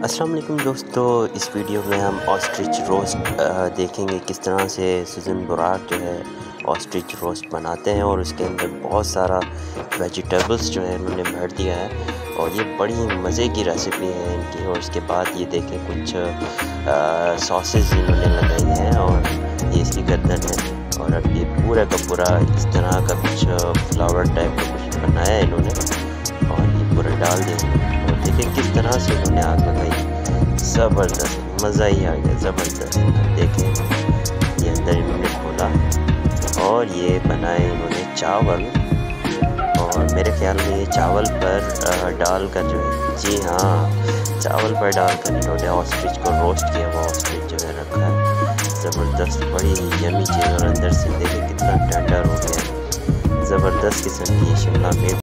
अस्सलाम वालेकुम दोस्तों, इस वीडियो में हम ऑस्ट्रिच रोस्ट देखेंगे किस तरह से सुज़ैन बुराक जो है ऑस्ट्रिच रोस्ट बनाते हैं और उसके अंदर बहुत सारा वेजिटेबल्स जो है उन्होंने भर दिया है और ये बड़ी मज़े की रेसिपी है इनकी। और उसके बाद ये देखें कुछ सॉसेस इन्होंने लगाई हैं और ये इसकी गर्दन है। और अब ये पूरा का पूरा इस तरह का कुछ फ्लावर टाइप का कुछ बनाया है इन्होंने और ये पूरा डाल देंगे। और देखिए किस तरह से इन्होंने आग लगाई, ज़बरदस्त, मज़ा ही आ गया, ज़बरदस्त। देखें ये अंदर इन्होंने खोला और ये बनाए इन्होंने चावल। और मेरे ख्याल में ये चावल पर डालकर जो है, जी हाँ, चावल पर डालकर इन्होंने ऑस्ट्रिच को रोस्ट किया हुआ ऑस्ट्रिच जो है रखा है। ज़बरदस्त, बड़ी यमी चीज़। और अंदर से देखिए कितना टेंडर हो गया है, ज़बरदस्त किस्म की शिमला मिर्च।